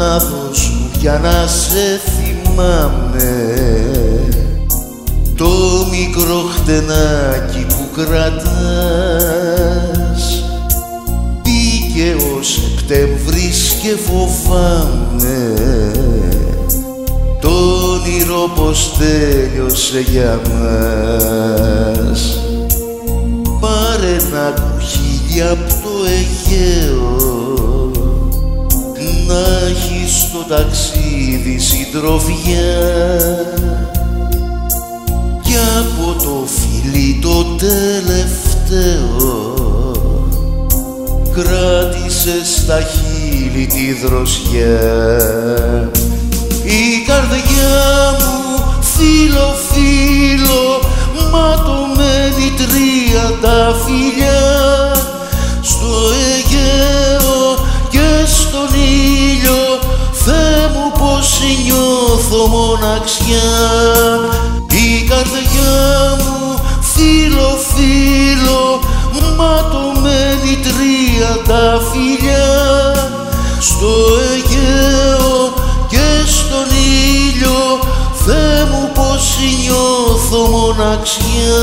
λάθος σου για να σε θυμάμαι, το μικρό χτενάκι που κρατάς. Μπήκε ο Σεπτέμβρης και φοβάμαι το όνειρο πως τέλειωσε για μας. Πάρε ένα κουχίλι απ' το Αιγαίο, να έχεις στο ταξίδι συντροφιά, κι από το φιλί το τελευταίο κράτησε στα χείλη τη δροσιά. Η καρδιά μου φίλο φίλο ματωμένη 30 φιλιά, στο Αιγαίο και στον ήλιο, Θεέ μου πως νιώθω μοναξιά. Η καρδιά μου φίλο φίλο ματωμένη 30 φιλιά, στο Αιγαίο και στον ήλιο, Θεέ μου πως νιώθω μοναξιά.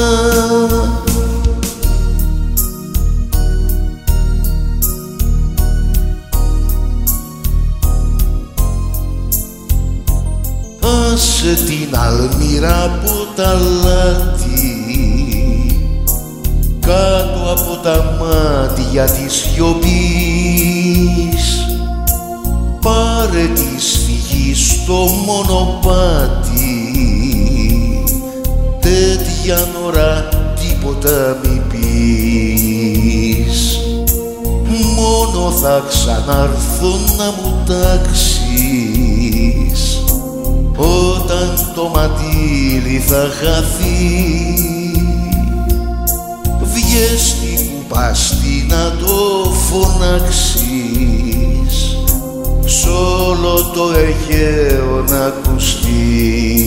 Άσε την αλμύρα από τα λάθη, κάτω από τα μάτια της σιωπής. Πάρε τη σφυγή στο μονοπάτι, τέτοια ώρα τίποτα μη πεις. Μόνο θα ξαναρθώ να μου τάξεις όταν το μαντίλι θα χαθεί. Βγες στην κουπαστή να το φωνάξεις, σ' όλο το Αιγαίο να ακουστεί.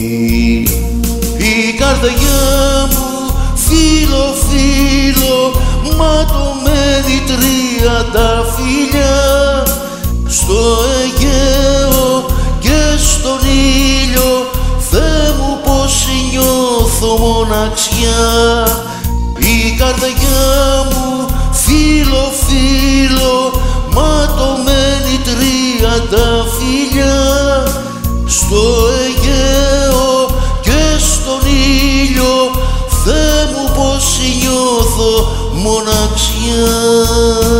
Η καρδιά μου φίλο φίλο ματωμένη 30 φιλιά, στο Αιγαίο και στον ήλιο, Θεέ μου πως νιώθω μοναξιά. Η καρδιά μου φίλο φίλο ματωμένη 30 φιλιά, στο Αιγαίο και στον ήλιο, Θεέ μου πως νιώθω μοναξιά.